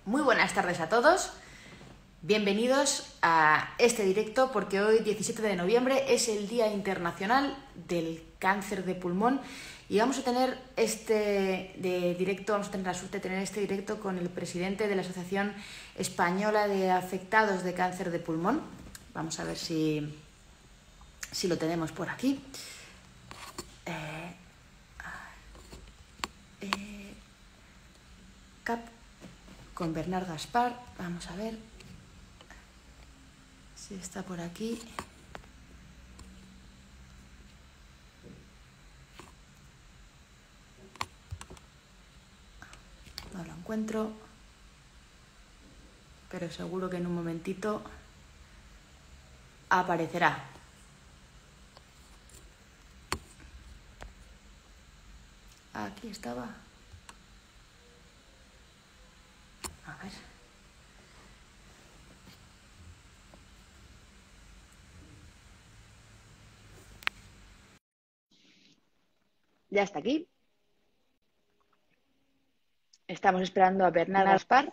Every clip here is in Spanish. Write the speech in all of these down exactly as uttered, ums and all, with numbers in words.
Muy buenas tardes a todos. Bienvenidos a este directo porque hoy, diecisiete de noviembre, es el Día Internacional del Cáncer de Pulmón y vamos a tener este de directo, vamos a tener la suerte de tener este directo con el presidente de la Asociación Española de Afectados de Cáncer de Pulmón. Vamos a ver si, si lo tenemos por aquí. Eh, eh, Cap con Bernard Gaspar. Vamos a ver si está por aquí. No lo encuentro, pero seguro que en un momentito aparecerá. Aquí estaba. A ver. Ya está aquí. Estamos esperando a Bernard Gaspar.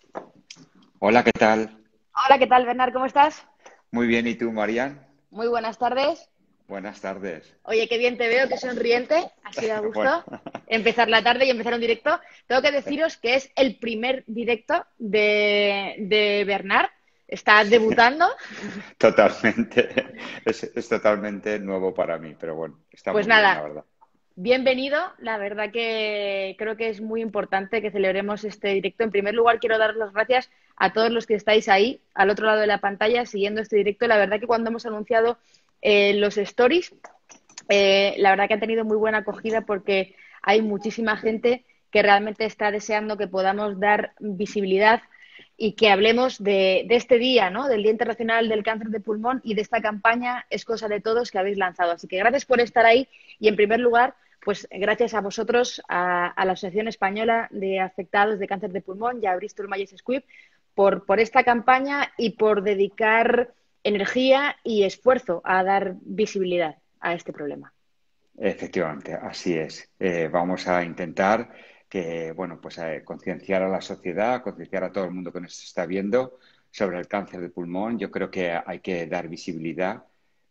Hola, ¿qué tal? Hola, ¿qué tal, Bernard? ¿Cómo estás? Muy bien, ¿y tú, Marian? Muy buenas tardes. Buenas tardes. Oye, qué bien te veo, qué sonriente. Así da Bueno, gusto empezar la tarde y empezar un directo. Tengo que deciros que es el primer directo de, de Bernard. Está debutando. totalmente, es, es totalmente nuevo para mí, pero bueno, está Pues muy bien, la nada, verdad. bienvenido. La verdad que creo que es muy importante que celebremos este directo. En primer lugar, quiero dar las gracias a todos los que estáis ahí, al otro lado de la pantalla, siguiendo este directo. La verdad que cuando hemos anunciado eh, los stories, eh, la verdad que han tenido muy buena acogida porque hay muchísima gente que realmente está deseando que podamos dar visibilidad y que hablemos de, de este día, ¿no? Del Día Internacional del Cáncer de Pulmón y de esta campaña Es Cosa de Todos que habéis lanzado. Así que gracias por estar ahí y, en primer lugar, pues gracias a vosotros, a, a la Asociación Española de Afectados de Cáncer de Pulmón y a Bristol Myers Squibb por, por esta campaña y por dedicar energía y esfuerzo a dar visibilidad a este problema. Efectivamente, así es. Eh, vamos a intentar que, bueno, pues eh, concienciar a la sociedad, concienciar a todo el mundo que nos está viendo sobre el cáncer de pulmón. Yo creo que hay que dar visibilidad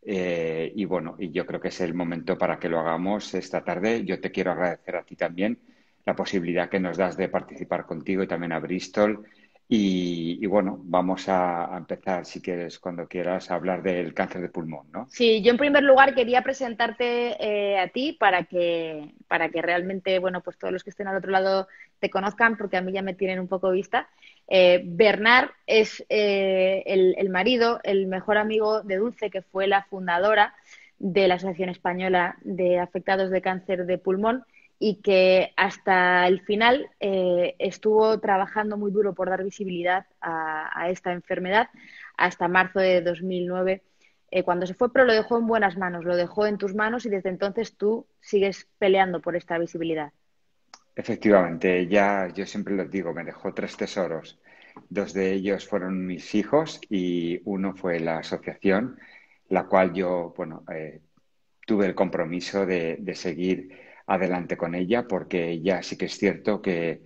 eh, y, bueno, y yo creo que es el momento para que lo hagamos esta tarde. Yo te quiero agradecer a ti también la posibilidad que nos das de participar contigo y también a Bristol. Y, y bueno, vamos a, a empezar, si quieres, cuando quieras, a hablar del cáncer de pulmón, ¿no? Sí, yo en primer lugar quería presentarte eh, a ti para que, para que realmente, bueno, pues todos los que estén al otro lado te conozcan, porque a mí ya me tienen un poco vista. Eh, Bernard es eh, el, el marido, el mejor amigo de Dulce, que fue la fundadora de la Asociación Española de Afectados de Cáncer de Pulmón y que hasta el final eh, estuvo trabajando muy duro por dar visibilidad a, a esta enfermedad hasta marzo de dos mil nueve eh, cuando se fue, pero lo dejó en buenas manos, lo dejó en tus manos y desde entonces tú sigues peleando por esta visibilidad. Efectivamente, ella, yo siempre les digo, me dejó tres tesoros. Dos de ellos fueron mis hijos y uno fue la asociación, la cual yo, bueno, eh, tuve el compromiso de, de seguir adelante con ella, porque ya sí que es cierto que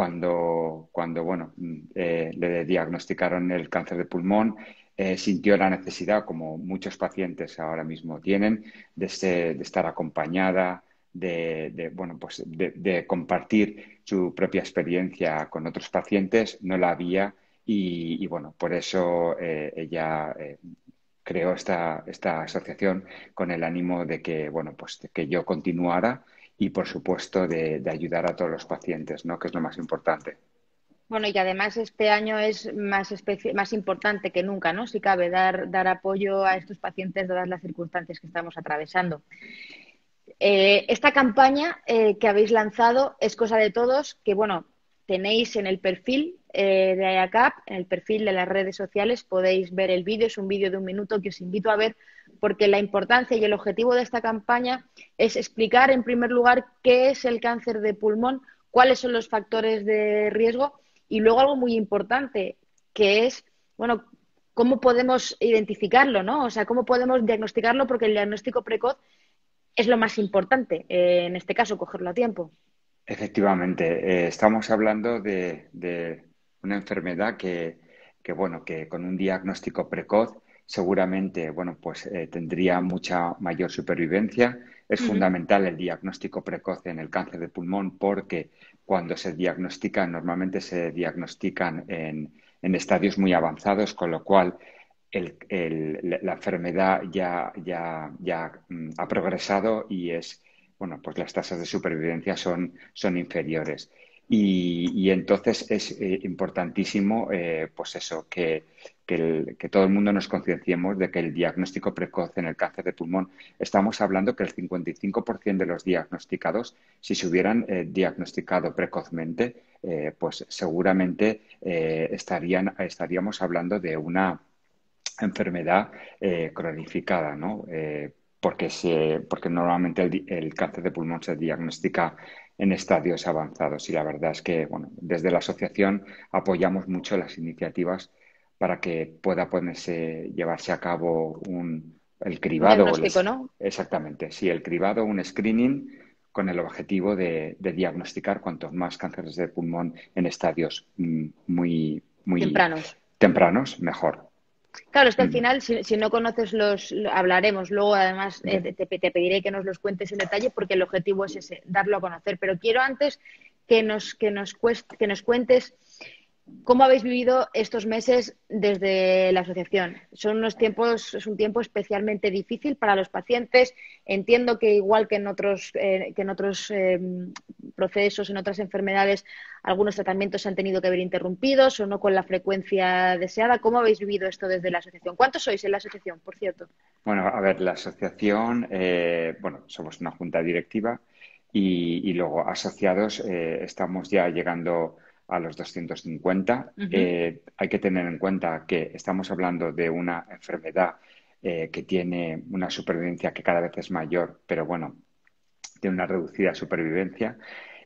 cuando, cuando bueno, mm, eh, le diagnosticaron el cáncer de pulmón, eh, sintió la necesidad, como muchos pacientes ahora mismo tienen, de, ser- de estar acompañada, de, de, bueno, pues de, de compartir su propia experiencia con otros pacientes. No la había y, y, bueno, por eso eh, ella eh, creó esta, esta asociación con el ánimo de que, bueno, pues de que yo continuara y, por supuesto, de, de ayudar a todos los pacientes, ¿no? Que es lo más importante. Bueno, y que además este año es más, especi- más importante que nunca, ¿no? Si cabe, dar, dar apoyo a estos pacientes dadas las circunstancias que estamos atravesando. Eh, esta campaña eh, que habéis lanzado es cosa de todos, que bueno, tenéis en el perfil eh, de AYACAP, en el perfil de las redes sociales, podéis ver el vídeo, es un vídeo de un minuto que os invito a ver, porque la importancia y el objetivo de esta campaña es explicar en primer lugar qué es el cáncer de pulmón, cuáles son los factores de riesgo y luego algo muy importante, que es, bueno, cómo podemos identificarlo, ¿no? O sea, cómo podemos diagnosticarlo, porque el diagnóstico precoz es lo más importante, eh, en este caso, cogerlo a tiempo. Efectivamente, eh, estamos hablando de, de una enfermedad que, que, bueno, que con un diagnóstico precoz seguramente, bueno, pues eh, tendría mucha mayor supervivencia. Es Ujú. fundamental el diagnóstico precoz en el cáncer de pulmón porque cuando se diagnostican, normalmente se diagnostican en, en estadios muy avanzados, con lo cual el- el- la enfermedad ya, ya, ya mm, ha progresado y es, bueno, pues las tasas de supervivencia son, son inferiores. Y, y entonces es eh, importantísimo, eh, pues eso, que, que, el- que todo el mundo nos concienciemos de que el diagnóstico precoz en el cáncer de pulmón, estamos hablando que el cincuenta y cinco por ciento de los diagnosticados, si se hubieran eh, diagnosticado precozmente, eh, pues seguramente eh, estarían, estaríamos hablando de una enfermedad eh, cronificada, ¿no? Eh, porque, se, porque normalmente el, el cáncer de pulmón se diagnostica en estadios avanzados y la verdad es que, bueno, desde la asociación apoyamos mucho las iniciativas para que pueda ponerse, llevarse a cabo un, el Un cribado, o diagnóstico, les, ¿no? exactamente, sí, el cribado, un screening con el objetivo de, de diagnosticar cuantos más cánceres de pulmón en estadios mm, muy, muy Tempranos. tempranos, mejor. Claro, es que al Mm, final, si, si no conoces los, lo- hablaremos. Luego, además, eh, bien. te, te pediré que nos los cuentes en detalle porque el objetivo es ese, darlo a conocer. Pero quiero antes que nos, que nos, cuest- que nos cuentes cómo habéis vivido estos meses desde la asociación. Son unos tiempos, es un tiempo especialmente difícil para los pacientes. Entiendo que igual que en otros, eh, que en otros eh, procesos, en otras enfermedades, algunos tratamientos se han tenido que ver interrumpidos o no con la frecuencia deseada. ¿Cómo habéis vivido esto desde la asociación? ¿Cuántos sois en la asociación, por cierto? Bueno, a ver, la asociación, eh, bueno, somos una junta directiva y, y luego asociados eh, estamos ya llegando a los doscientos cincuenta. Ujú. Eh, hay que tener en cuenta que estamos hablando de una enfermedad eh, que tiene una supervivencia que cada vez es mayor, pero bueno, tiene una reducida supervivencia.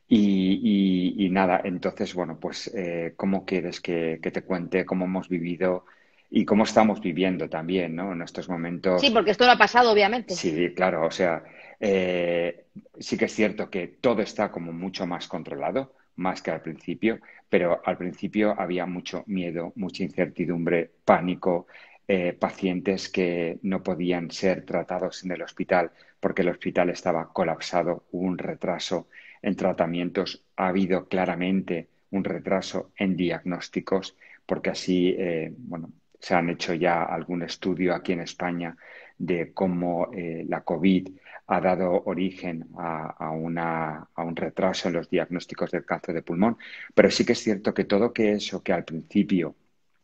Y, y- y nada, entonces, bueno, pues, eh, ¿cómo quieres que, que te cuente cómo hemos vivido y cómo estamos viviendo también, ¿no? En estos Sí, momentos. porque esto no ha pasado, obviamente. Sí, claro, o sea, eh, sí que es cierto que todo está como mucho más controlado, más que al principio, pero al principio había mucho miedo, mucha incertidumbre, pánico, eh, pacientes que no podían ser tratados en el hospital porque el hospital estaba colapsado, hubo un retraso en tratamientos, ha habido claramente un retraso en diagnósticos, porque así, eh, bueno, se han hecho ya algún estudio aquí en España de cómo eh, la COVID ha dado origen a, a, una, a, un retraso en los diagnósticos del cáncer de pulmón, pero sí que es cierto que todo que eso que al principio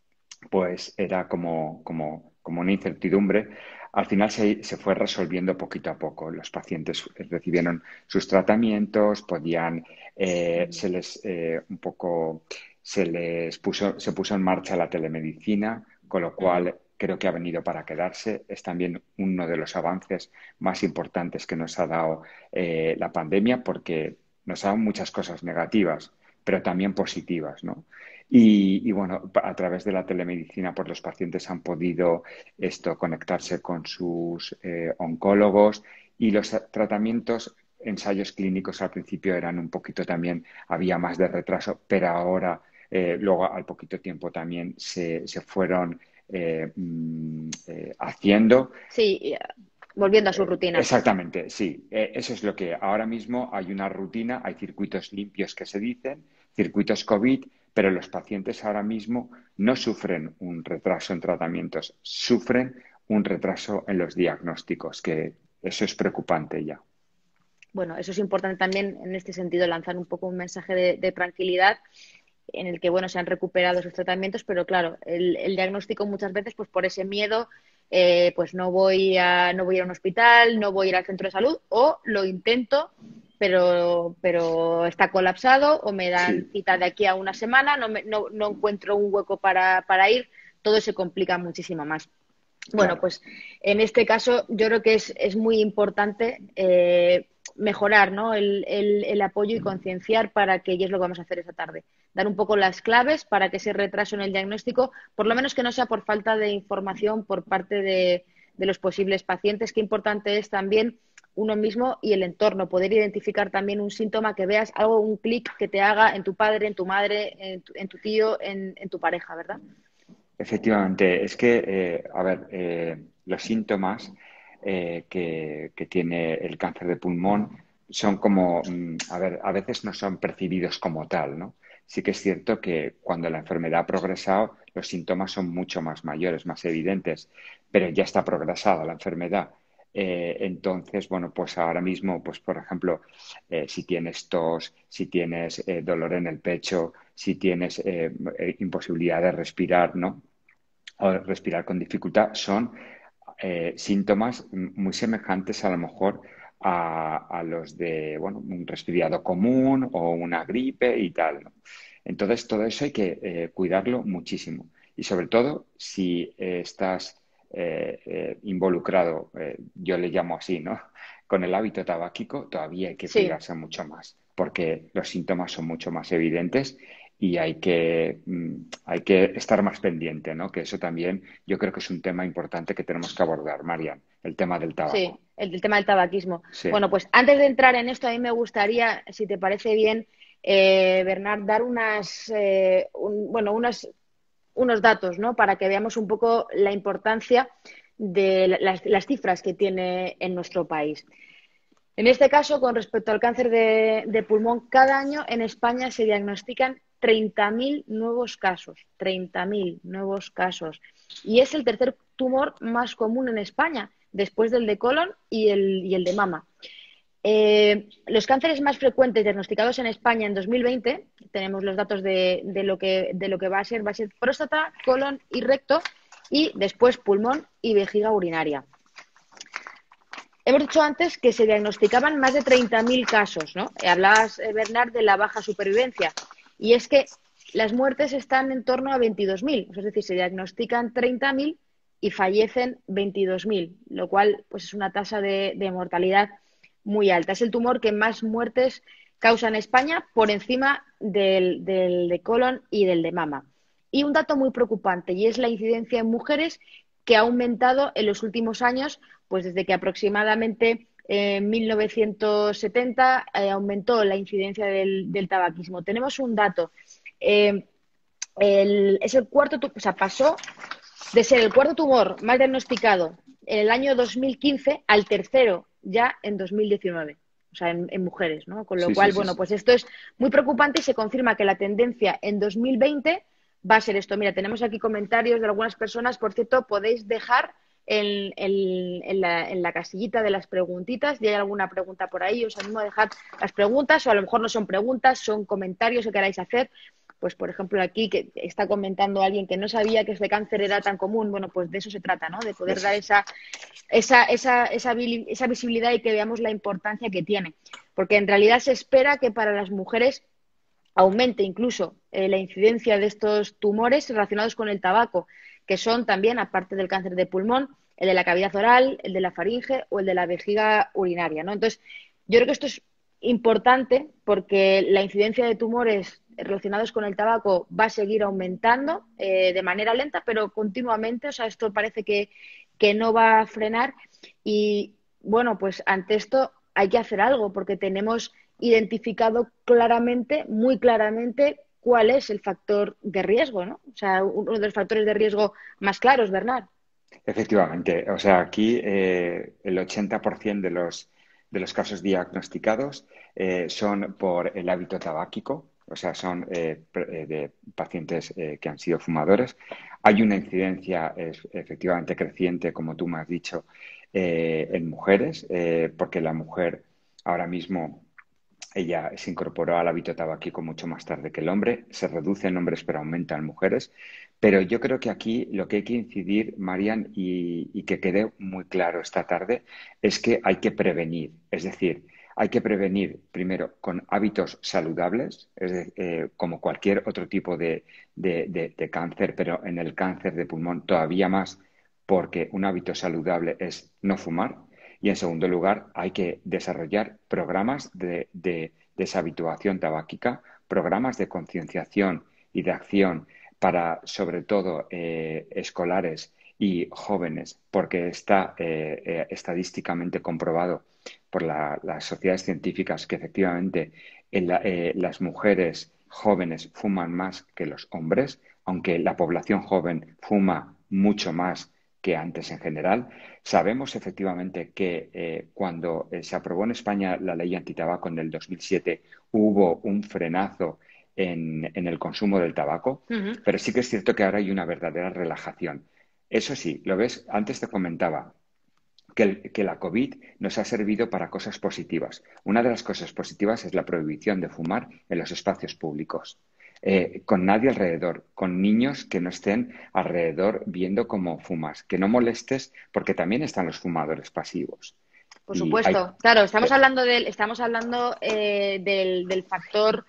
pues era como, como, como una incertidumbre, al final se, se, fue resolviendo poquito a poco. Los pacientes recibieron sus tratamientos, podían, eh, se les eh, un poco, se les puso, se puso en marcha la telemedicina, con lo Ujú. cual creo que ha venido para quedarse. Es también uno de los avances más importantes que nos ha dado eh, la pandemia, porque nos ha dado muchas cosas negativas, pero también positivas, ¿no? Y, y, bueno, a través de la telemedicina, pues los pacientes han podido esto conectarse con sus eh, oncólogos y los tratamientos, ensayos clínicos al principio eran un poquito también, había más de retraso, pero ahora, eh, luego al poquito tiempo también se, se fueron eh, mm, eh, haciendo. Sí, volviendo a su rutina. Exactamente, sí. Eh, eso es lo que ahora mismo hay una rutina, hay circuitos limpios que se dicen, circuitos COVID, pero los pacientes ahora mismo no sufren un retraso en tratamientos, sufren un retraso en los diagnósticos, que eso es preocupante ya. Bueno, eso es importante también en este sentido, lanzar un poco un mensaje de, de tranquilidad en el que, bueno, se han recuperado esos tratamientos, pero claro, el, el diagnóstico muchas veces, pues por ese miedo, eh, pues no voy a, no voy a ir a un hospital, no voy a ir al centro de salud, o lo intento, pero, pero está colapsado, o me dan Sí, cita de aquí a una semana, no, me, no, no encuentro un hueco para, para ir, todo se complica muchísimo más. Bueno, claro. pues en este caso yo creo que es, es muy importante eh, mejorar, ¿no? el, el, el, apoyo y concienciar para que, y es lo que vamos a hacer esta tarde, dar un poco las claves para que ese retraso en el diagnóstico, por lo menos que no sea por falta de información por parte de, de los posibles pacientes. Qué importante es también uno mismo y el entorno, poder identificar también un síntoma que veas, algo, un clic que te haga en tu padre, en tu madre, en tu, en tu tío, en, en tu pareja, ¿verdad? Efectivamente, es que, eh, a ver, eh, los síntomas eh, que, que tiene el cáncer de pulmón son como, mm, a ver, a veces no son percibidos como tal, ¿no? Sí que es cierto que cuando la enfermedad ha progresado, los síntomas son mucho más mayores, más evidentes, pero ya está progresada la enfermedad. Eh, entonces, bueno, pues ahora mismo, pues por ejemplo, eh, si tienes tos, si tienes eh, dolor en el pecho, si tienes eh, eh, imposibilidad de respirar, ¿no? O respirar con dificultad, son eh, síntomas muy semejantes a lo mejor a, a los de, bueno, un resfriado común o una gripe y tal, ¿no? Entonces, todo eso hay que eh, cuidarlo muchísimo. Y sobre todo, si eh, estás eh, eh, involucrado, eh, yo le llamo así, ¿no? Con el hábito tabáquico, todavía hay que Sí. cuidarse mucho más, porque los síntomas son mucho más evidentes y hay que, mm, hay que estar más pendiente, ¿no? Que eso también yo creo que es un tema importante que tenemos que abordar, Marian, el tema del Sí, tabaco. el, el tema del tabaquismo. Sí, Bueno, pues antes de entrar en esto, a mí me gustaría, si te parece bien, eh, Bernard, dar unas, eh, un- bueno, unos, unos datos, ¿no? Para que veamos un poco la importancia de las, las cifras que tiene en nuestro país. En este caso, con respecto al cáncer de, de pulmón, cada año en España se diagnostican treinta mil nuevos casos, treinta mil nuevos casos. Y es el tercer tumor más común en España, después del de colon y el, y el de mama. Eh, los cánceres más frecuentes diagnosticados en España en dos mil veinte, tenemos los datos de, de, lo que, de lo que va a ser, va a ser próstata, colon y recto, y después pulmón y vejiga urinaria. Hemos dicho antes que se diagnosticaban más de treinta mil casos, ¿no? Hablabas, eh, Bernard, de la baja supervivencia. Y es que las muertes están en torno a veintidós mil, es decir, se diagnostican treinta mil y fallecen veintidós mil, lo cual pues, es una tasa de, de mortalidad muy alta. Es el tumor que más muertes causa en España por encima del, del de colon y del de mama. Y un dato muy preocupante, y es la incidencia en mujeres que ha aumentado en los últimos años, pues desde que aproximadamente en mil novecientos setenta eh, aumentó la incidencia del, del, tabaquismo. Tenemos un dato, eh, el, es el cuarto, o sea, pasó de ser el cuarto tumor más diagnosticado en el año dos mil quince al tercero ya en dos mil diecinueve. O sea, en, en mujeres, ¿no? Con lo sí, sí, cual, sí, bueno, sí. pues esto es muy preocupante y se confirma que la tendencia en dos mil veinte va a ser esto. Mira, tenemos aquí comentarios de algunas personas, por cierto, podéis dejar en, en, en, la, en la casillita de las preguntitas, si hay alguna pregunta por ahí, os animo a dejar las preguntas, o a lo mejor no son preguntas, son comentarios que queráis hacer. Pues, por ejemplo, aquí que está comentando alguien que no sabía que este cáncer era tan común, bueno, pues de eso se trata, ¿no? De De poder eso dar sí. esa, esa, esa, esa, esa visibilidad y que veamos la importancia que tiene. Porque en realidad se espera que para las mujeres aumente incluso eh, la incidencia de estos tumores relacionados con el tabaco, que son también, aparte del cáncer de pulmón, el de la cavidad oral, el de la faringe o el de la vejiga urinaria, ¿no? Entonces, yo creo que esto es importante porque la incidencia de tumores relacionados con el tabaco va a seguir aumentando eh, de manera lenta, pero continuamente. O sea, esto parece que, que no va a frenar. Y bueno, pues ante esto hay que hacer algo porque tenemos identificado claramente, muy claramente, cuál es el factor de riesgo, ¿no? O sea, uno de los factores de riesgo más claros, Bernard. Efectivamente, o sea, aquí eh, el ochenta por ciento de los, de los casos diagnosticados eh, son por el hábito tabáquico, o sea, son eh, pre- eh, de pacientes eh, que han sido fumadores. Hay una incidencia es- efectivamente creciente, como tú me has dicho, eh, en mujeres, eh, porque la mujer ahora mismo ella se incorporó al hábito tabáquico mucho más tarde que el hombre. Se reduce en hombres, pero aumenta en mujeres. Pero yo creo que aquí lo que hay que incidir, Marian, y, y que quede muy claro esta tarde, es que hay que prevenir. Es decir, hay que prevenir primero con hábitos saludables, es de- eh, como cualquier otro tipo de, de- de- de cáncer, pero en el cáncer de pulmón todavía más, porque un hábito saludable es no fumar. Y en segundo lugar, hay que desarrollar programas de, de deshabituación tabáquica, programas de concienciación y de acción para, sobre todo, eh, escolares y jóvenes, porque está eh, eh, estadísticamente comprobado por la- las sociedades científicas que efectivamente en la- eh, las mujeres jóvenes fuman más que los hombres, aunque la población joven fuma mucho más que antes en general. Sabemos efectivamente que eh, cuando eh, se aprobó en España la ley antitabaco en el dos mil siete hubo un frenazo en, en el consumo del tabaco, Ujú. pero sí que es cierto que ahora hay una verdadera relajación. Eso sí, lo ves, antes te comentaba que, el- que la COVID nos ha servido para cosas positivas. Una de las cosas positivas es la prohibición de fumar en los espacios públicos. Eh, con nadie alrededor, con niños que no estén alrededor viendo cómo fumas, que no molestes porque también están los fumadores pasivos. Por Y hay, supuesto, claro, estamos eh, hablando del, estamos hablando eh, del, del factor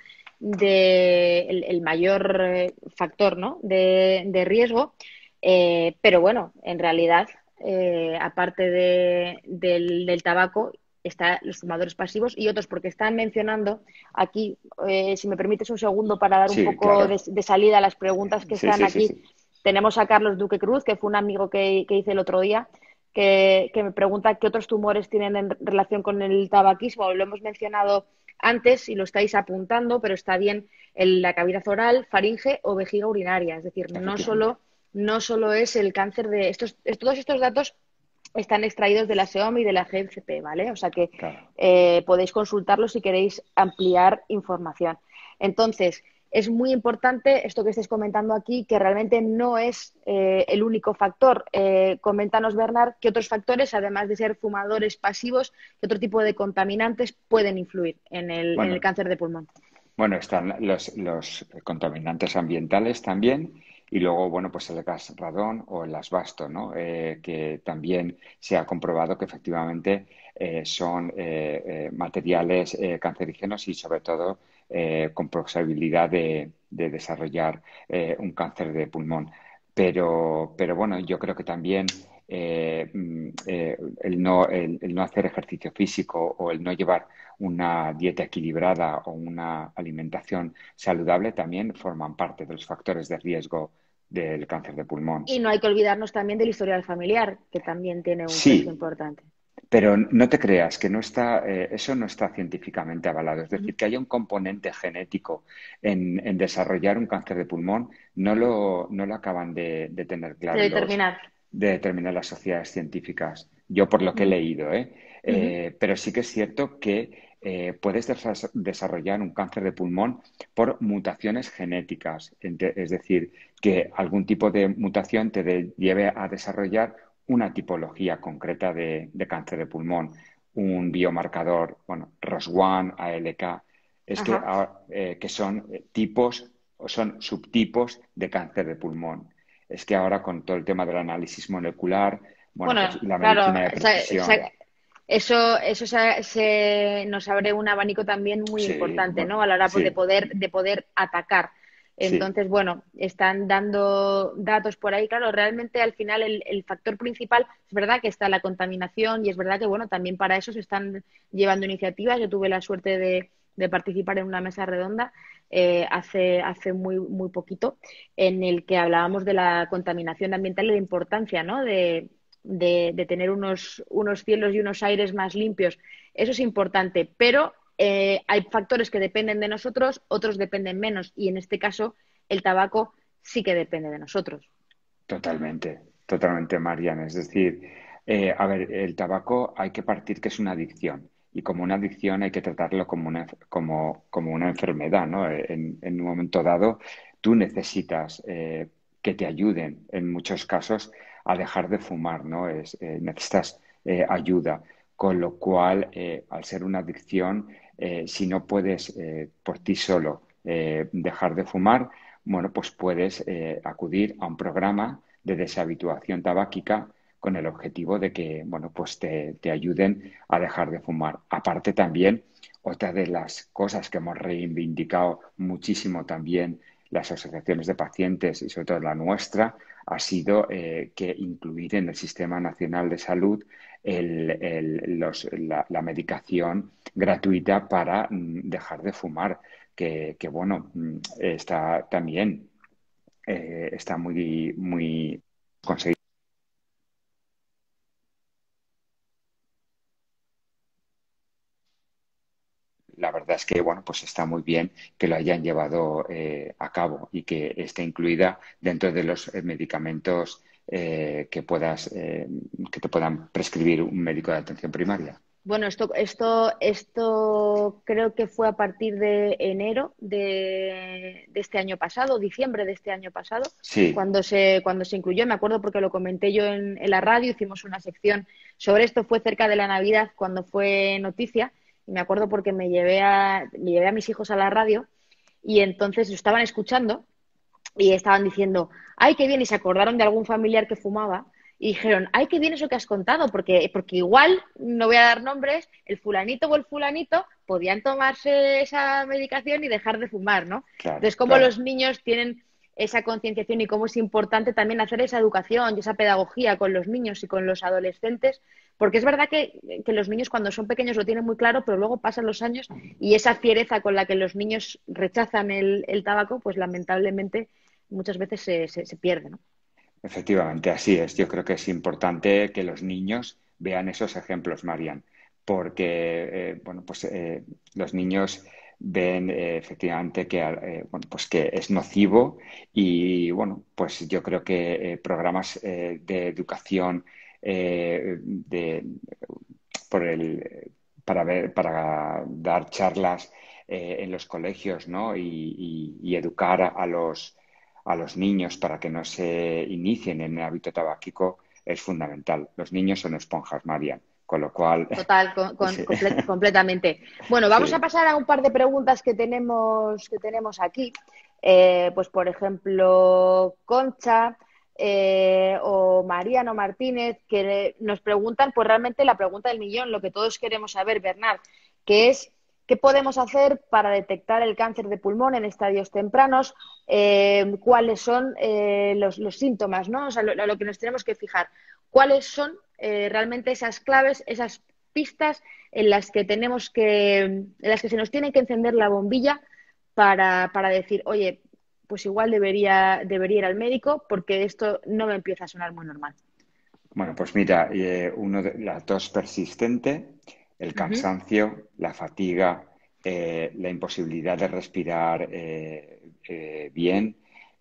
de el, el mayor eh, factor, ¿no? de, de riesgo, eh, pero bueno, en realidad, eh, aparte de- del, del tabaco, están los fumadores pasivos y otros, porque están mencionando aquí, eh, si me permites un segundo para dar un sí, poco de, claro. de salida a las preguntas que Sí, están sí, sí, aquí. sí. Tenemos a Carlos Duque Cruz, que fue un amigo que, que hice el otro día que, que me pregunta qué otros tumores tienen en relación con el tabaquismo. Lo hemos mencionado antes y lo estáis apuntando, pero está bien en la cavidad oral, faringe o vejiga urinaria. Es decir, no Efectivamente. solo, no solo es el cáncer de estos, todos estos datos están extraídos de la SEOM y de la G F P, ¿vale? O sea que Claro. eh, podéis consultarlos si queréis ampliar información. Entonces, es muy importante esto que estáis comentando aquí, que realmente no es eh, el único factor. Eh, coméntanos, Bernard, qué otros factores, además de ser fumadores pasivos, qué otro tipo de contaminantes pueden influir en el, en el Bueno, cáncer de pulmón. Bueno, están los, los contaminantes ambientales también y luego, bueno, pues el gas radón o el asbasto, ¿no? Eh, que también se ha comprobado que efectivamente eh, son eh, eh, materiales eh, cancerígenos y sobre todo eh, con posibilidad de, de desarrollar eh, un cáncer de pulmón. Pero, pero bueno, yo creo que también eh, mm, eh, el no, el, el no hacer ejercicio físico o el no llevar una dieta equilibrada o una alimentación saludable también forman parte de los factores de riesgo del cáncer de pulmón. Y no hay que olvidarnos también del historial familiar, que también tiene un peso Sí, importante. pero no te creas que no está, eh, eso no está científicamente avalado. Es Uh -huh. decir, que haya un componente genético en, en desarrollar un cáncer de pulmón, no lo, no lo acaban de, de tener De claro los, determinar. de determinar las sociedades científicas. Yo por lo Uh que he -huh. leído, ¿eh? Uh -huh. Eh, pero sí que es cierto que eh, puedes desa- desarrollar un cáncer de pulmón por mutaciones genéticas. Ente- Es decir, que algún tipo de mutación te de- lleve a desarrollar una tipología concreta de, de cáncer de pulmón, un biomarcador, bueno, R O S uno, A L K, es que, Ajá. ah, eh, que son eh, tipos o son subtipos de cáncer de pulmón. Es que ahora con todo el tema del análisis molecular, bueno, Bueno, pues y la claro, medicina de esa- precisión, esa- eso, eso se, se- nos abre un abanico también muy sí, importante, bueno, ¿no? A la hora pues, de sí, poder, de poder atacar. sí, Entonces, bueno, están dando datos por ahí. Claro, realmente al final el, el factor principal es verdad que está la contaminación y es verdad que, bueno, también para eso se están llevando iniciativas. Yo tuve la suerte de, de participar en una mesa redonda eh, hace, hace muy, muy poquito en el que hablábamos de la contaminación ambiental y la importancia, ¿no? de de, de tener unos, unos cielos y unos aires más limpios. Eso es importante, pero eh, hay factores que dependen de nosotros, otros dependen menos, y en este caso el tabaco sí que depende de nosotros. totalmente, totalmente, Mariana. Es decir, eh, a ver, el tabaco hay que partir que es una adicción y como una adicción hay que tratarlo como una, como, como una enfermedad, ¿no? En, en un momento dado, tú necesitas eh, que te ayuden en muchos casos a dejar de fumar, ¿no? Es, eh, necesitas eh, ayuda, con lo cual, eh, al ser una adicción, eh, si no puedes eh, por ti solo eh, dejar de fumar, bueno, pues puedes eh, acudir a un programa de deshabituación tabáquica con el objetivo de que, bueno, pues te, te ayuden a dejar de fumar. Aparte también, otra de las cosas que hemos reivindicado muchísimo también las asociaciones de pacientes y sobre todo la nuestra, ha sido eh, que incluir en el Sistema Nacional de Salud el, el, los, la, la medicación gratuita para mm, dejar de fumar que, que bueno, mm, está también eh, está muy, muy conseguido. la verdad es que, bueno, pues está muy bien que lo hayan llevado eh, a cabo y que esté incluida dentro de los eh, medicamentos eh, que puedas, eh, que te puedan prescribir un médico de atención primaria. Bueno, esto, esto, esto creo que fue a partir de enero de, de este año pasado, diciembre de este año pasado, Sí, cuando se, cuando se incluyó. Me acuerdo porque lo comenté yo en, en la radio, hicimos una sección sobre esto, fue cerca de la Navidad cuando fue noticia, y me acuerdo porque me llevé a, me llevé a mis hijos a la radio y entonces lo estaban escuchando y estaban diciendo, ay, qué bien, y se acordaron de algún familiar que fumaba y dijeron, ay, qué bien eso que has contado, porque, porque igual, no voy a dar nombres, el fulanito o el fulanito podían tomarse esa medicación y dejar de fumar, ¿no? claro, Entonces, cómo claro. los niños tienen esa concienciación y cómo es importante también hacer esa educación y esa pedagogía con los niños y con los adolescentes, porque es verdad que, que los niños cuando son pequeños lo tienen muy claro, pero luego pasan los años y esa fiereza con la que los niños rechazan el, el tabaco, pues lamentablemente muchas veces se, se, se pierde, ¿no? Efectivamente, así es. Yo creo que es importante que los niños vean esos ejemplos, Marian, porque eh, bueno, pues eh, los niños ven eh, efectivamente que eh, bueno, pues que es nocivo y bueno, pues yo creo que eh, programas eh, de educación eh, de, por el, para ver, para dar charlas eh, en los colegios, ¿no? Y, y- y educar a los a los niños para que no se inicien en el hábito tabáquico es fundamental. Los niños son esponjas, Marian, con lo cual, Total, con, con, sí, comple completamente. Bueno, vamos a sí. pasar a un par de preguntas que tenemos, que tenemos aquí. Eh, pues, por ejemplo, Concha eh, o Mariano Martínez, que nos preguntan, pues realmente la pregunta del millón, lo que todos queremos saber, Bernard, que es ¿qué podemos hacer para detectar el cáncer de pulmón en estadios tempranos? Eh, ¿Cuáles son eh, los, los, síntomas, ¿no? O sea, lo, lo que nos tenemos que fijar. ¿Cuáles son eh, realmente esas claves, esas pistas en las que tenemos que, en las que se nos tiene que encender la bombilla para, para decir, oye, pues igual debería, debería ir al médico porque esto no me empieza a sonar muy normal? Bueno, pues mira, eh, uno de, la tos persistente, el Uh -huh. cansancio, la fatiga, eh, la imposibilidad de respirar eh, eh, bien,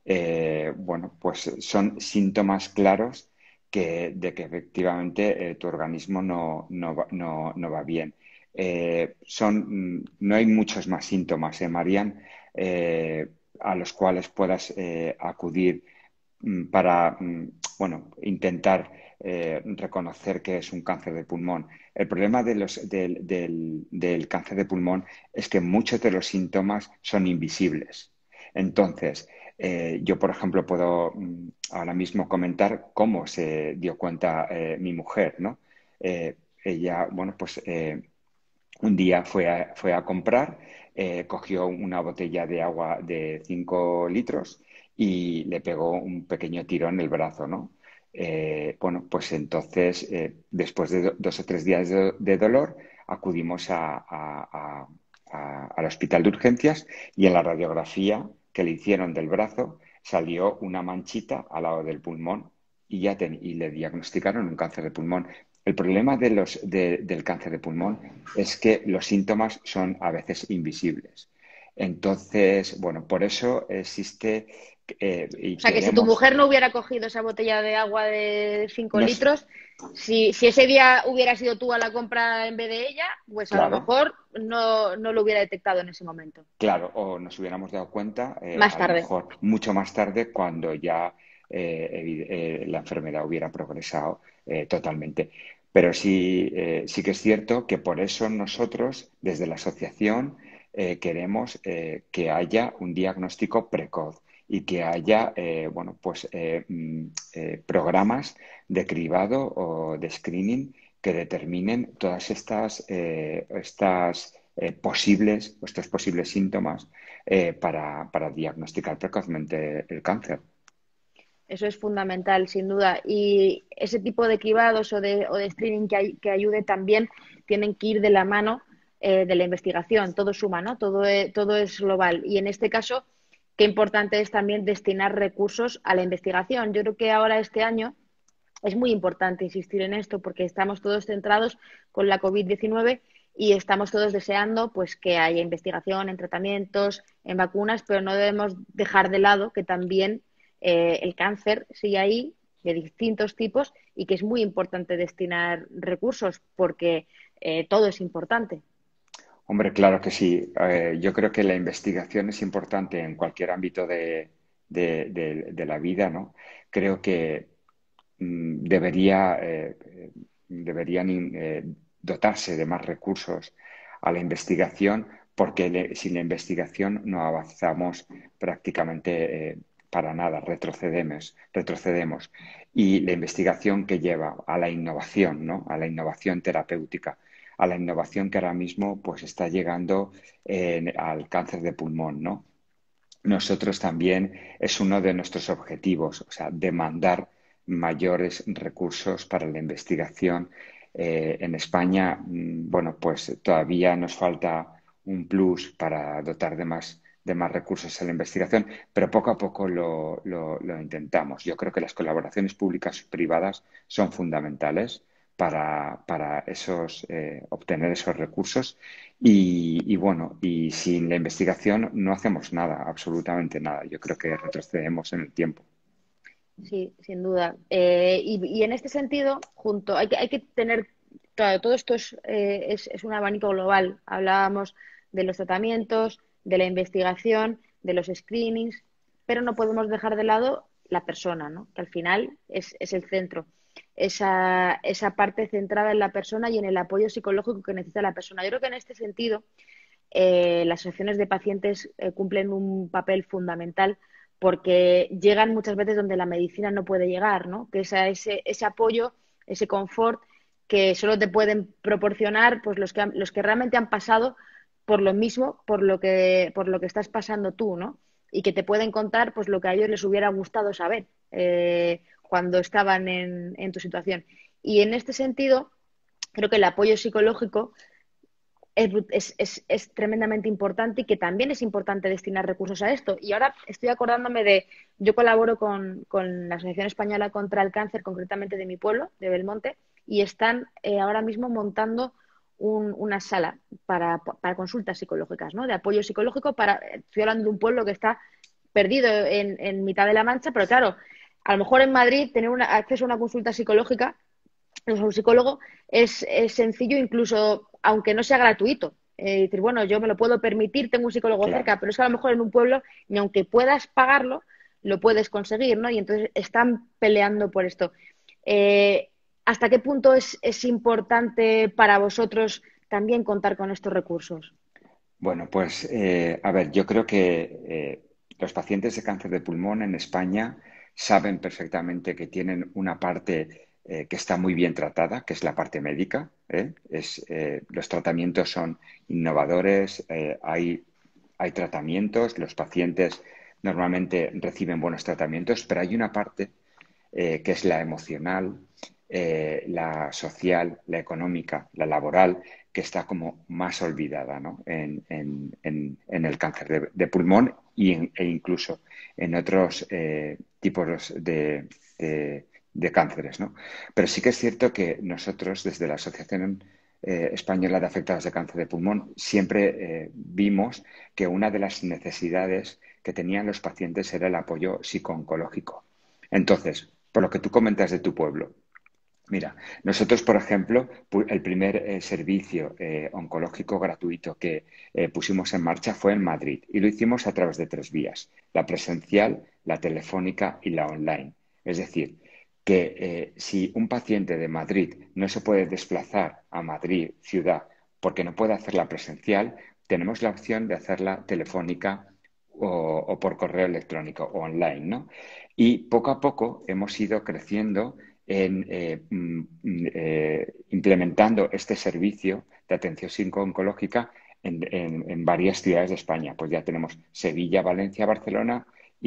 eh, bueno, pues son síntomas claros que, de que efectivamente eh, tu organismo no, no, va, no, no va bien. Eh, son, mm, no hay muchos más síntomas, ¿eh, Marian? Eh, a los cuales puedas eh, acudir mm, para, mm, bueno, intentar eh, reconocer que es un cáncer de pulmón. El problema de los, del, del, del cáncer de pulmón es que muchos de los síntomas son invisibles. Entonces, eh, yo, por ejemplo, puedo mm, ahora mismo comentar cómo se dio cuenta eh, mi mujer, ¿no? Eh, ella, bueno, pues eh, un día fue a, fue a comprar, eh, cogió una botella de agua de cinco litros y le pegó un pequeño tirón en el brazo, ¿no? Eh, bueno, pues entonces, eh, después de do- dos o tres días de, de dolor, acudimos a- a- a- a- al hospital de urgencias y en la radiografía que le hicieron del brazo salió una manchita al lado del pulmón y, ya ten- y le diagnosticaron un cáncer de pulmón. El problema de los, de- del cáncer de pulmón es que los síntomas son a veces invisibles. Entonces, bueno, por eso existe eh, y O sea, que si tu queremos, mujer no hubiera cogido esa botella de agua de cinco nos, litros, si, si ese día hubieras ido tú a la compra en vez de ella, pues a lo claro, mejor no, no lo hubiera detectado en ese momento. claro, o nos hubiéramos dado cuenta eh, Más a lo tarde. mejor mucho más tarde cuando ya eh, evi- eh, la enfermedad hubiera progresado eh, totalmente. Pero sí, eh, sí que es cierto que por eso nosotros, desde la asociación, eh, queremos eh, que haya un diagnóstico precoz y que haya, eh, bueno, pues eh, mm, eh, programas de cribado o de screening que determinen todas estas, eh, estas eh, posibles, estos posibles síntomas eh, para, para diagnosticar precozmente el cáncer. Eso es fundamental, sin duda. Y ese tipo de cribados o de, o de screening que, hay, que ayude también tienen que ir de la mano eh, de la investigación. Todo suma, ¿no? Todo es, todo es global. Y en este caso, qué importante es también destinar recursos a la investigación. Yo creo que ahora este año es muy importante insistir en esto porque estamos todos centrados con la COVID diecinueve y estamos todos deseando pues que haya investigación en tratamientos, en vacunas, pero no debemos dejar de lado que también eh, el cáncer sigue ahí de distintos tipos y que es muy importante destinar recursos porque eh, todo es importante. Hombre, claro que sí. Eh, yo creo que la investigación es importante en cualquier ámbito de, de- de- de la vida, ¿no? Creo que mm, debería, eh, eh, deberían eh, dotarse de más recursos a la investigación, porque le- sin la investigación no avanzamos prácticamente eh, para nada, retrocedemos, retrocedemos. Y la investigación que lleva a la innovación, ¿no? A la innovación terapéutica, a la innovación que ahora mismo pues está llegando eh, al cáncer de pulmón, ¿no? Nosotros también es uno de nuestros objetivos, o sea, demandar mayores recursos para la investigación. Eh, en España, mm, bueno, pues todavía nos falta un plus para dotar de más, de más recursos a la investigación, pero poco a poco lo, lo- lo intentamos. Yo creo que las colaboraciones públicas y privadas son fundamentales para, para esos, eh, obtener esos recursos y, y bueno, y sin la investigación no hacemos nada, absolutamente nada. Yo creo que retrocedemos en el tiempo. Sí, sin duda. Eh, y, y en este sentido, junto, hay que, hay que tener, claro, todo esto es, eh, es, es un abanico global. Hablábamos de los tratamientos, de la investigación, de los screenings, pero no podemos dejar de lado la persona, ¿no? Que al final es, es el centro. Esa, esa parte centrada en la persona y en el apoyo psicológico que necesita la persona. Yo creo que en este sentido eh, las asociaciones de pacientes eh, cumplen un papel fundamental porque llegan muchas veces donde la medicina no puede llegar, ¿no? Que es a ese, ese apoyo, ese confort que solo te pueden proporcionar pues, los, que han- los que realmente han pasado por lo mismo, por lo que, por lo que estás pasando tú, ¿no? Y que te pueden contar pues, lo que a ellos les hubiera gustado saber eh, cuando estaban en, en tu situación. Y en este sentido, creo que el apoyo psicológico es, es, es, es, tremendamente importante y que también es importante destinar recursos a esto. Y ahora estoy acordándome de, yo colaboro con, con la Asociación Española contra el Cáncer, concretamente de mi pueblo, de Belmonte, y están eh, ahora mismo montando un, una sala para, para, consultas psicológicas, ¿no? De apoyo psicológico para, estoy hablando de un pueblo que está perdido en, en mitad de la Mancha, pero claro, a lo mejor en Madrid tener una, acceso a una consulta psicológica pues, un psicólogo es, es, sencillo incluso aunque no sea gratuito. Eh, decir, bueno, yo me lo puedo permitir, tengo un psicólogo Claro. cerca, pero es que a lo mejor en un pueblo, ni aunque puedas pagarlo, lo puedes conseguir, ¿no? Y entonces están peleando por esto. Eh, ¿Hasta qué punto es, es importante para vosotros también contar con estos recursos? Bueno, pues eh, a ver, yo creo que eh, los pacientes de cáncer de pulmón en España saben perfectamente que tienen una parte eh, que está muy bien tratada, que es la parte médica. ¿eh? Es, eh, los tratamientos son innovadores, eh, hay, hay tratamientos, los pacientes normalmente reciben buenos tratamientos, pero hay una parte eh, que es la emocional, eh, la social, la económica, la laboral, que está como más olvidada, ¿no? en, en, en, en, el cáncer de, de pulmón y en, e incluso en otros eh, tipos de, de, de, cánceres. ¿no? Pero sí que es cierto que nosotros, desde la Asociación eh, Española de Afectados de Cáncer de Pulmón, siempre eh, vimos que una de las necesidades que tenían los pacientes era el apoyo psicooncológico. Entonces, por lo que tú comentas de tu pueblo, mira, nosotros, por ejemplo, el primer eh, servicio eh, oncológico gratuito que eh, pusimos en marcha fue en Madrid y lo hicimos a través de tres vías, la presencial, la telefónica y la online. Es decir, que eh, si un paciente de Madrid no se puede desplazar a Madrid, ciudad, porque no puede hacerla presencial, tenemos la opción de hacerla telefónica o, o por correo electrónico o online, ¿no? Y poco a poco hemos ido creciendo en eh, mm, eh, implementando este servicio de atención psico-oncológica en, en, en, varias ciudades de España. Pues ya tenemos Sevilla, Valencia, Barcelona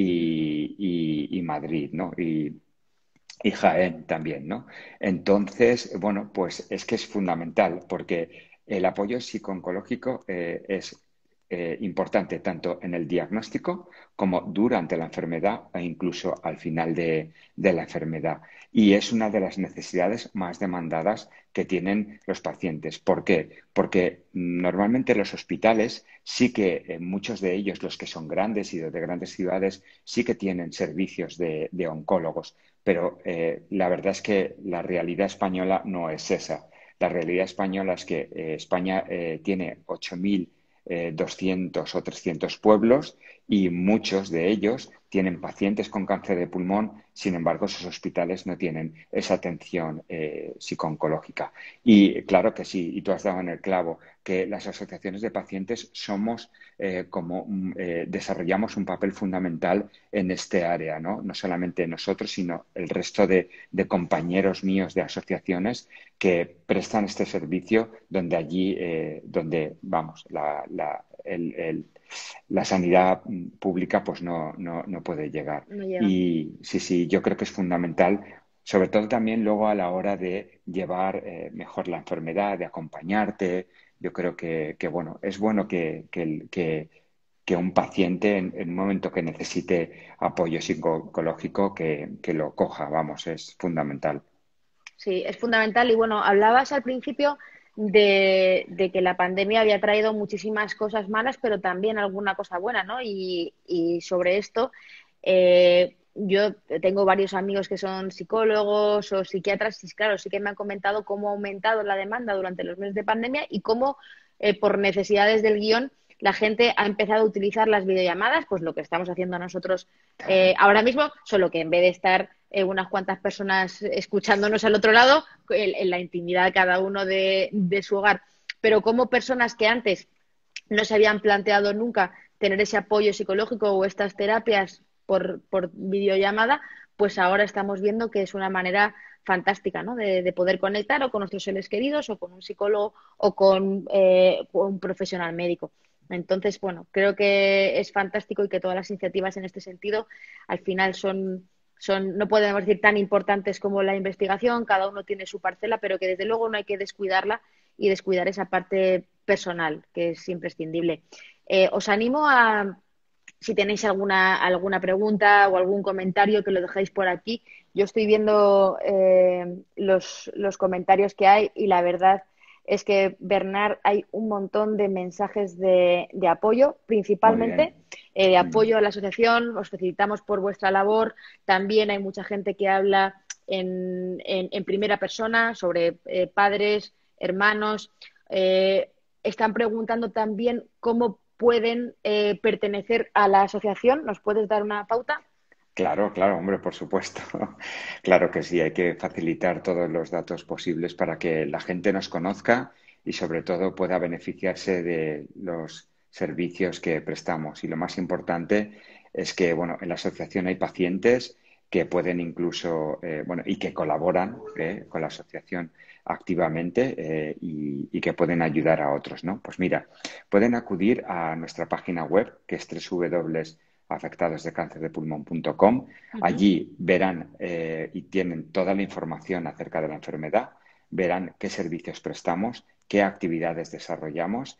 y, y, y Madrid, ¿no? Y, y Jaén también, ¿no? Entonces, bueno, pues es que es fundamental porque el apoyo psico-oncológico eh, es eh, importante tanto en el diagnóstico como durante la enfermedad e incluso al final de, de la enfermedad. Y es una de las necesidades más demandadas que tienen los pacientes. ¿Por qué? Porque normalmente los hospitales sí que eh, muchos de ellos, los que son grandes y de grandes ciudades, sí que tienen servicios de, de oncólogos, pero eh, la verdad es que la realidad española no es esa. La realidad española es que eh, España eh, tiene ocho mil doscientos o trescientos pueblos y muchos de ellos tienen pacientes con cáncer de pulmón, sin embargo, sus hospitales no tienen esa atención eh, psicooncológica. Y claro que sí, y tú has dado en el clavo, que las asociaciones de pacientes somos eh, como eh, desarrollamos un papel fundamental en este área, ¿no? No solamente nosotros, sino el resto de, de compañeros míos de asociaciones que prestan este servicio donde allí, eh, donde, vamos, la, la, el, el, la sanidad pública pues no, no, no puede llegar. No llega. Y sí, sí, yo creo que es fundamental, sobre todo también luego a la hora de llevar eh, mejor la enfermedad, de acompañarte. Yo creo que, que bueno, es bueno que, que, que, que un paciente en, en, un momento que necesite apoyo psicológico que, que lo coja, vamos, es fundamental. Sí, es fundamental. Y bueno, hablabas al principio de, de que la pandemia había traído muchísimas cosas malas, pero también alguna cosa buena, ¿no? Y, y sobre esto, eh, yo tengo varios amigos que son psicólogos o psiquiatras y claro, sí que me han comentado cómo ha aumentado la demanda durante los meses de pandemia y cómo eh, por necesidades del guión la gente ha empezado a utilizar las videollamadas, pues lo que estamos haciendo nosotros eh, Claro. ahora mismo, solo que en vez de estar eh, unas cuantas personas escuchándonos al otro lado, en, en la intimidad cada uno de, de su hogar. Pero como personas que antes no se habían planteado nunca tener ese apoyo psicológico o estas terapias por, por videollamada, pues ahora estamos viendo que es una manera fantástica, ¿no? De, de, poder conectar o con nuestros seres queridos o con un psicólogo o con, eh, con un profesional médico. Entonces, bueno, creo que es fantástico y que todas las iniciativas en este sentido al final son, son, no podemos decir tan importantes como la investigación, cada uno tiene su parcela, pero que desde luego no hay que descuidarla y descuidar esa parte personal, que es imprescindible. Eh, os animo a, si tenéis alguna, alguna pregunta o algún comentario, que lo dejéis por aquí. Yo estoy viendo eh, los, los comentarios que hay y la verdad es que, Bernard, hay un montón de mensajes de, de apoyo, Muy principalmente bien. eh, de Mm. apoyo a la asociación. Os felicitamos por vuestra labor. También hay mucha gente que habla en, en, en primera persona sobre eh, padres, hermanos. Eh, están preguntando también cómo pueden eh, pertenecer a la asociación. ¿Nos puedes dar una pauta? Claro, claro, hombre, por supuesto. Claro que sí, hay que facilitar todos los datos posibles para que la gente nos conozca y sobre todo pueda beneficiarse de los servicios que prestamos. Y lo más importante es que, bueno, en la asociación hay pacientes que pueden incluso, eh, bueno, y que colaboran eh, con la asociación activamente eh, y, y que pueden ayudar a otros, ¿no? Pues mira, pueden acudir a nuestra página web, que es doble u doble u doble u punto afectados de cáncer de pulmón punto com. Ujú. Allí verán eh, y tienen toda la información acerca de la enfermedad, verán qué servicios prestamos, qué actividades desarrollamos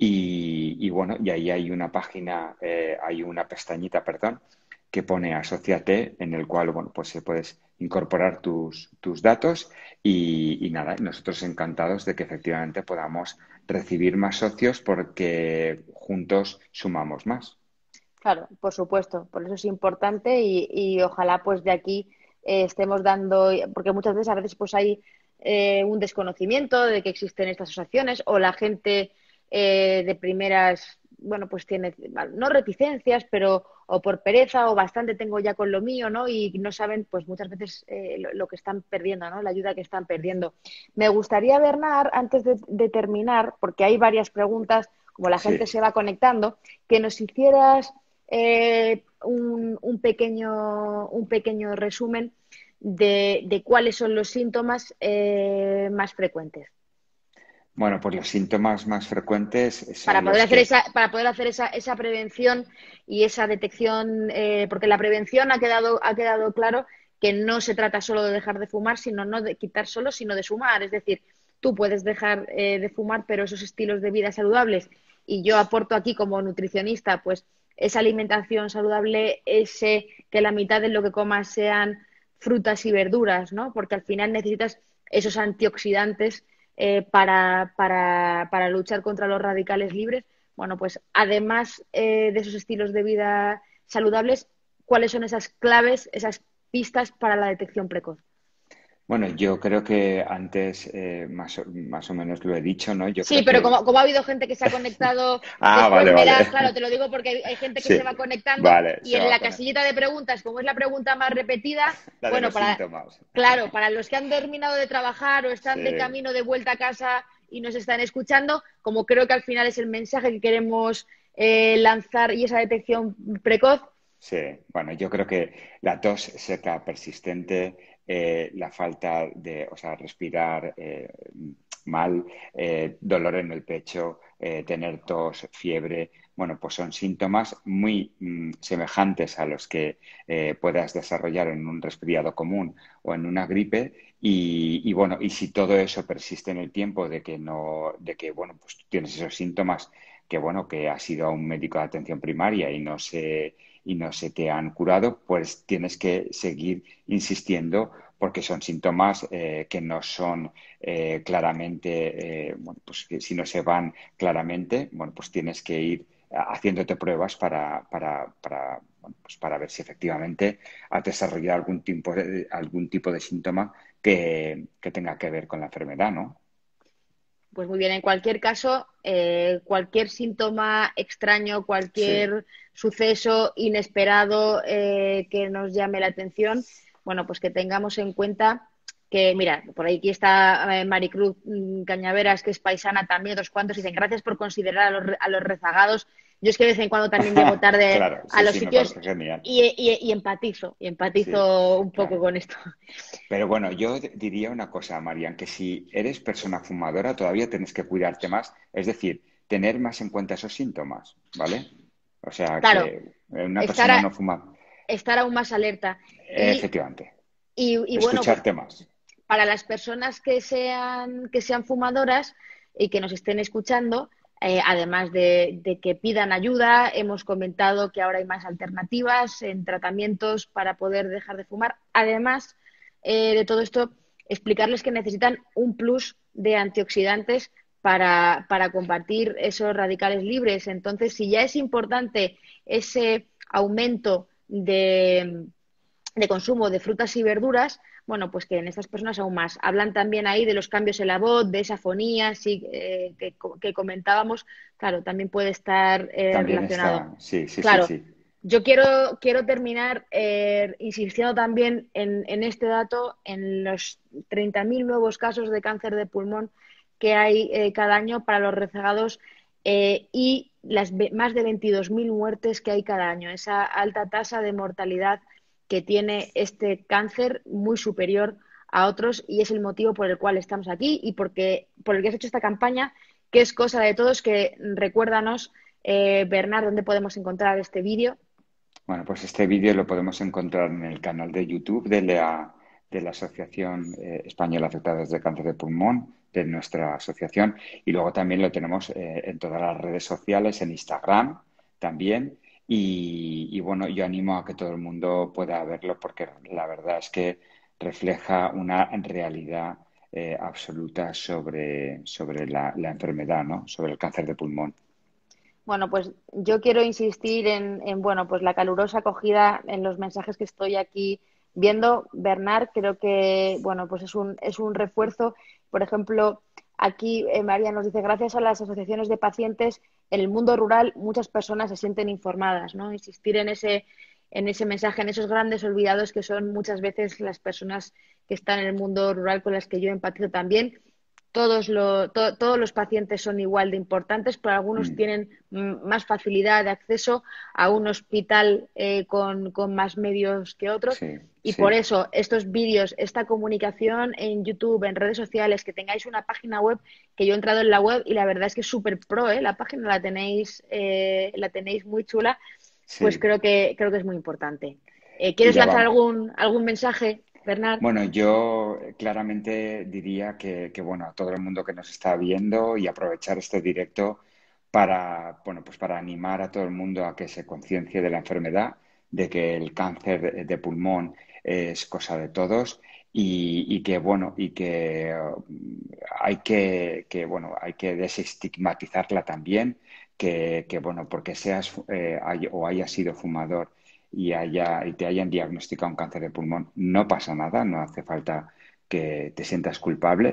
y, y bueno, y ahí hay una página, eh, hay una pestañita, perdón, que pone Asociate, en el cual, bueno, pues se puedes incorporar tus, tus datos y, y nada, nosotros encantados de que efectivamente podamos recibir más socios porque juntos sumamos más. Claro, por supuesto, por eso es importante y, y ojalá pues de aquí eh, estemos dando, porque muchas veces a veces pues hay eh, un desconocimiento de que existen estas asociaciones o la gente eh, de primeras, bueno, pues tiene no reticencias, pero o por pereza o bastante tengo ya con lo mío, ¿no? Y no saben pues muchas veces eh, lo, lo que están perdiendo, ¿no? La ayuda que están perdiendo. Me gustaría, Bernard, antes de, de terminar, porque hay varias preguntas, como la gente Sí. se va conectando, que nos hicieras eh, un, un, pequeño, un pequeño resumen de, de cuáles son los síntomas eh, más frecuentes. Bueno, pues los síntomas más frecuentes Para son poder los hacer que, esa, para poder hacer esa, esa prevención y esa detección, eh, porque la prevención ha quedado, ha quedado claro que no se trata solo de dejar de fumar, sino no de quitar solo, sino de sumar. Es decir, tú puedes dejar eh, de fumar, pero esos estilos de vida saludables y yo aporto aquí como nutricionista, pues esa alimentación saludable, ese que la mitad de lo que comas sean frutas y verduras, ¿no? Porque al final necesitas esos antioxidantes eh, para, para, para luchar contra los radicales libres. Bueno, pues además eh, de esos estilos de vida saludables, ¿cuáles son esas claves, esas pistas para la detección precoz? Bueno, yo creo que antes eh, más, o, más o menos lo he dicho, ¿no? Yo Sí, creo pero que... como, como ha habido gente que se ha conectado Ah, después, vale, me vale. da, claro, te lo digo porque hay, hay gente que Sí, se va conectando vale, y se en va a la poner. casillita de preguntas, como es la pregunta más repetida, La de bueno, los para, síntomas. claro, para los que han terminado de trabajar o Sí, están de camino de vuelta a casa y nos están escuchando, como creo que al final es el mensaje que queremos eh, lanzar y esa detección precoz. sí. Bueno, yo creo que la tos seca persistente, eh, la falta de, o sea, respirar eh, mal, eh, dolor en el pecho, eh, tener tos, fiebre, bueno, pues son síntomas muy mm, semejantes a los que eh, puedas desarrollar en un resfriado común o en una gripe. Y, y, bueno, y si todo eso persiste en el tiempo de que no, de que bueno, pues tú tienes esos síntomas que bueno, que has ido a un médico de atención primaria y no se y no se te han curado, pues tienes que seguir insistiendo porque son síntomas eh, que no son eh, claramente, eh, bueno, pues que si no se van claramente, bueno, pues tienes que ir haciéndote pruebas para, para, para, bueno, pues para ver si efectivamente has desarrollado algún tipo de, algún tipo de síntoma que, que tenga que ver con la enfermedad, ¿no? Pues muy bien, en cualquier caso, eh, cualquier síntoma extraño, Sí, cualquier suceso inesperado eh, que nos llame la atención, bueno, pues que tengamos en cuenta que, mira, por aquí está eh, Maricruz mm, Cañaveras, que es paisana también, otros cuantos, dicen gracias por considerar a los, a los rezagados. Yo es que de vez en cuando también llego tarde claro, a sí, los sí, me sitios parece genial. y, y, y empatizo, y Sí, empatizo un poco claro. con esto. Pero bueno, yo d- diría una cosa, Marian, que si eres persona fumadora todavía tienes que cuidarte más, es decir, tener más en cuenta esos síntomas, ¿vale? O sea, Claro, que una estar, persona a- no fuma, estar aún más alerta. Y, efectivamente, y, y bueno, pues escucharte más. para las personas que sean, que sean fumadoras y que nos estén escuchando, eh, además de, de, que pidan ayuda, hemos comentado que ahora hay más alternativas en tratamientos para poder dejar de fumar. Además eh, de todo esto, explicarles que necesitan un plus de antioxidantes para, para combatir esos radicales libres. Entonces, si ya es importante ese aumento de, de consumo de frutas y verduras, bueno, pues que en estas personas aún más. Hablan también ahí de los cambios en la voz, de esa fonía sí, eh, que, que, comentábamos, claro, también puede estar eh, También relacionado. está, sí, sí, sí, Claro, sí. yo quiero, quiero terminar eh, insistiendo también en, en, este dato, en los treinta mil nuevos casos de cáncer de pulmón que hay eh, cada año para los rezagados eh, y las más de veintidós mil muertes que hay cada año. Esa alta tasa de mortalidad que tiene este cáncer muy superior a otros y es el motivo por el cual estamos aquí y porque, por el que has hecho esta campaña, que es cosa de todos, que recuérdanos, eh, Bernard, dónde podemos encontrar este vídeo. Bueno, pues este vídeo lo podemos encontrar en el canal de YouTube de la, de la Asociación eh, Española Afectados de Cáncer de Pulmón, de nuestra asociación, y luego también lo tenemos eh, en todas las redes sociales, en Instagram también. Y, y bueno, yo animo a que todo el mundo pueda verlo porque la verdad es que refleja una realidad eh, absoluta sobre, sobre la, la enfermedad, ¿no? Sobre el cáncer de pulmón. Bueno, pues yo quiero insistir en, en, bueno, pues la calurosa acogida en los mensajes que estoy aquí viendo. Bernard, creo que, bueno, pues es un, es un refuerzo. Por ejemplo, aquí eh, María nos dice, gracias a las asociaciones de pacientes, en el mundo rural muchas personas se sienten informadas, ¿no? Insistir en ese, en ese mensaje, en esos grandes olvidados que son muchas veces las personas que están en el mundo rural con las que yo empatizo también. Todos, lo, to, todos los pacientes son igual de importantes, pero algunos Mm, tienen más facilidad de acceso a un hospital eh, con, con, más medios que otros. sí, Y por sí. eso estos vídeos, esta comunicación en YouTube, en redes sociales, que tengáis una página web, que yo he entrado en la web y la verdad es que es súper pro, ¿eh? La página la tenéis, eh, la tenéis muy chula, pues Sí, creo que, creo que es muy importante. Eh, y ¿Quieres la lanzar vamos. algún, algún mensaje, Bernard? Bueno, yo claramente diría que, que, bueno, a todo el mundo que nos está viendo y aprovechar este directo, para, bueno, pues para animar a todo el mundo a que se conciencie de la enfermedad, de que el cáncer de, de pulmón es cosa de todos y, y que, bueno, y que uh, hay que, que, bueno, hay que desestigmatizarla también, que, que bueno, porque seas eh, hay- o hayas sido fumador y, haya, y te hayan diagnosticado un cáncer de pulmón, no pasa nada, no hace falta que te sientas culpable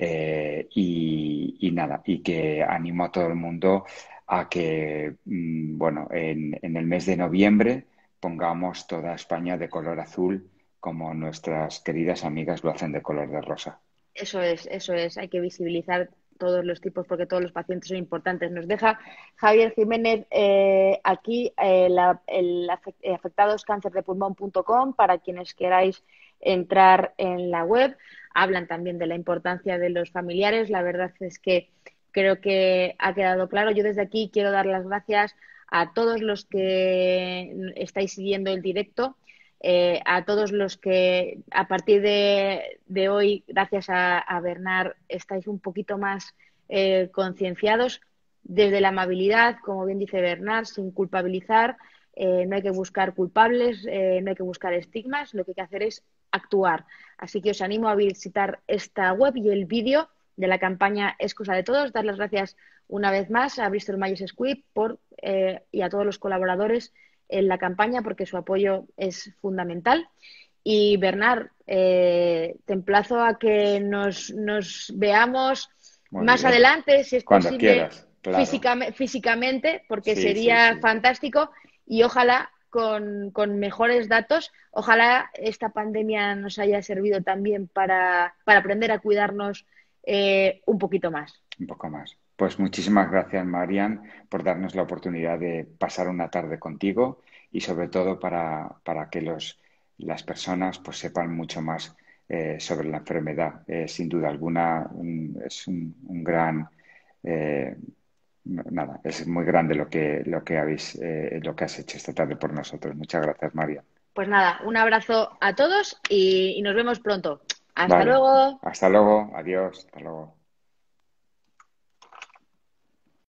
eh, y, y nada, y que animo a todo el mundo a que, mm, bueno, en, en el mes de noviembre pongamos toda España de color azul como nuestras queridas amigas lo hacen de color de rosa. Eso es, eso es. Hay que visibilizar todos los tipos porque todos los pacientes son importantes. Nos deja Javier Jiménez eh, aquí eh, la- el afec- eh, afectadoscáncerdepulmón punto com para quienes queráis entrar en la web. Hablan también de la importancia de los familiares. La verdad es que creo que ha quedado claro. Yo desde aquí quiero dar las gracias a todos los que estáis siguiendo el directo, eh, a todos los que a partir de, de hoy, gracias a, a, Bernard, estáis un poquito más eh, concienciados desde la amabilidad, como bien dice Bernard, sin culpabilizar. Eh, no hay que buscar culpables, eh, no hay que buscar estigmas, lo que hay que hacer es actuar. Así que os animo a visitar esta web y el vídeo de la campaña Es Cosa de Todos. Dar las gracias una vez más a Bristol Myers Squibb por, eh, y a todos los colaboradores en la campaña porque su apoyo es fundamental. Y Bernard, eh, te emplazo a que nos, nos veamos Muy más bien. adelante, si es Cuando posible, quieras, claro. físicamente, físicamente porque Sí, sí, sería sí. fantástico y ojalá con, con, mejores datos, ojalá esta pandemia nos haya servido también para, para aprender a cuidarnos eh, un poquito más. Un poco más. Pues muchísimas gracias, Marian, por darnos la oportunidad de pasar una tarde contigo y sobre todo para, para que los, las personas pues sepan mucho más eh, sobre la enfermedad. Eh, sin duda alguna un- es un, un gran eh, nada, es muy grande lo que lo que habéis eh, lo que has hecho esta tarde por nosotros. Muchas gracias, Marian. Pues nada, un abrazo a todos y, y nos vemos pronto. Hasta Vale, luego. hasta luego, adiós, hasta luego.